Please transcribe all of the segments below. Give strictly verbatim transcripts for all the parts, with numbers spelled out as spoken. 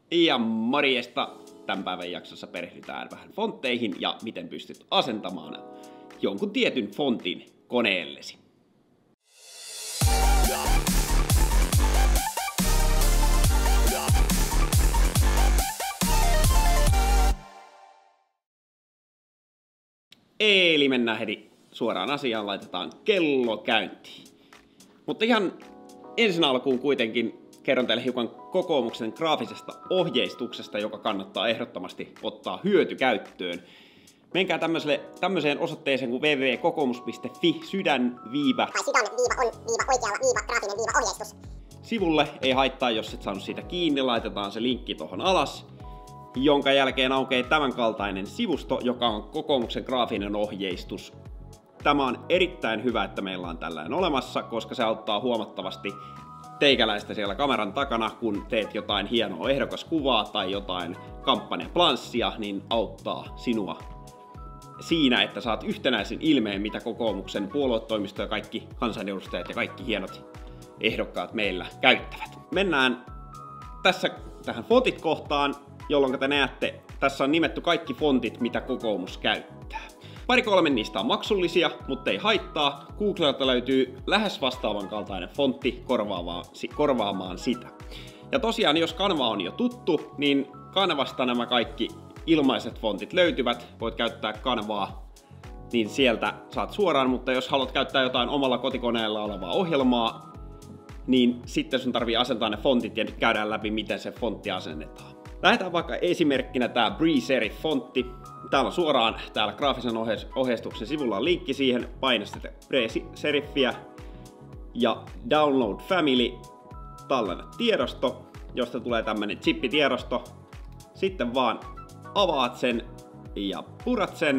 Ja morjesta! Tämän päivän jaksossa perehdytään vähän fontteihin ja miten pystyt asentamaan jonkun tietyn fontin koneellesi. Eli mennään heti suoraan asiaan, laitetaan kello käyntiin. Mutta ihan ensin alkuun kuitenkin kerron teille hiukan kokoomuksen graafisesta ohjeistuksesta, joka kannattaa ehdottomasti ottaa hyötykäyttöön. Menkää tämmöiseen osoitteeseen kuin double-u double-u double piste kokoomus piste fi sydän viiva tai sydän viiva on viiva oikealla viiva graafinen viiva ohjeistus. Sivulle ei haittaa, jos et saanut siitä kiinni, laitetaan se linkki tohon alas, jonka jälkeen aukeaa tämän kaltainen sivusto, joka on kokoomuksen graafinen ohjeistus. Tämä on erittäin hyvä, että meillä on tällainen olemassa, koska se auttaa huomattavasti teikäläistä siellä kameran takana, kun teet jotain hienoa ehdokaskuvaa tai jotain kampanjaplanssia, niin auttaa sinua siinä, että saat yhtenäisen ilmeen, mitä kokoomuksen puoluetoimisto ja kaikki kansanedustajat ja kaikki hienot ehdokkaat meillä käyttävät. Mennään tässä tähän fontit-kohtaan, jolloin te näette, tässä on nimetty kaikki fontit, mitä kokoomus käyttää. Pari kolme niistä on maksullisia, mutta ei haittaa. Googlelta löytyy lähes vastaavan kaltainen fontti korvaamaan sitä. Ja tosiaan, jos Canva on jo tuttu, niin Canvasta nämä kaikki ilmaiset fontit löytyvät. Voit käyttää Canvaa, niin sieltä saat suoraan, mutta jos haluat käyttää jotain omalla kotikoneella olevaa ohjelmaa, niin sitten sun tarvii asentaa ne fontit ja nyt käydään läpi, miten se fontti asennetaan. Lähdetään vaikka esimerkkinä tää Pre-Serif-fontti. Täällä on suoraan täällä graafisen ohjeistuksen sivulla on linkki siihen. Paina sitä Pre-Serifiä ja Download Family, tallenna tiedosto, josta tulee tämmönen chippitiedosto. Sitten vaan avaat sen ja purat sen.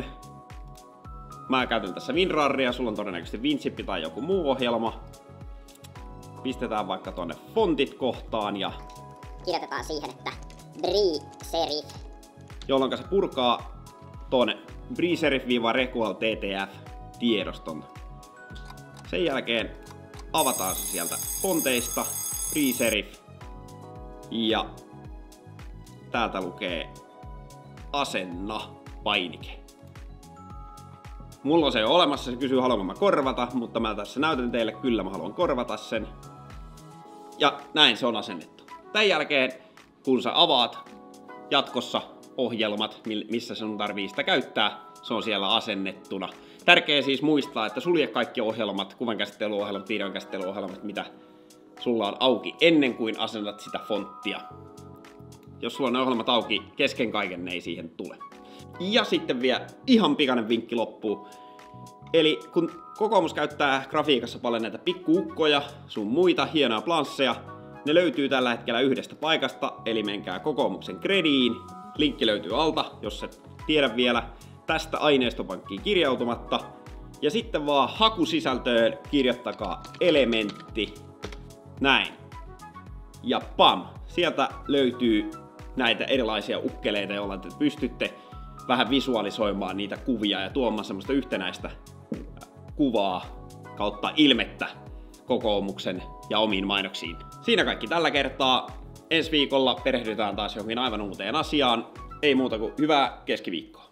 Mä käytän tässä WinRARia, sulla on todennäköisesti WinChip tai joku muu ohjelma. Pistetään vaikka tonne fontit kohtaan ja kirjoitetaan siihen, että Pre-Serif, jolloin se purkaa ton Pre-Serif-Requal T T F-tiedoston. Sen jälkeen avataan se sieltä fonteista, Pre-Serif, ja täältä lukee asenna painike. Mulla on se jo olemassa, se kysyy haluanko mä korvata, mutta mä tässä näytän teille, kyllä mä haluan korvata sen. Ja näin se on asennettu. Tän jälkeen, kun sä avaat jatkossa ohjelmat, missä sun tarvii sitä käyttää, se on siellä asennettuna. Tärkeää siis muistaa, että sulje kaikki ohjelmat, kuvankäsittelyohjelmat, videonkäsittelyohjelmat, mitä sulla on auki ennen kuin asennat sitä fonttia. Jos sulla on ne ohjelmat auki kesken kaiken, ne ei siihen tule. Ja sitten vielä ihan pikainen vinkki loppuu. Eli kun kokoomus käyttää grafiikassa paljon näitä pikkuukkoja, sun muita hienoja plansseja, ne löytyy tällä hetkellä yhdestä paikasta, eli menkää kokoomuksen Grediin. Linkki löytyy alta, jos et tiedä vielä, tästä aineistopankkiin kirjautumatta. Ja sitten vaan hakusisältöön kirjoittakaa elementti. Näin. Ja pam! Sieltä löytyy näitä erilaisia ukkeleita, joilla te pystytte vähän visualisoimaan niitä kuvia ja tuomaan semmoista yhtenäistä kuvaa kautta ilmettä kokoomuksen ja omiin mainoksiin. Siinä kaikki tällä kertaa. Ensi viikolla perehdytään taas johonkin aivan uuteen asiaan. Ei muuta kuin hyvää keskiviikkoa.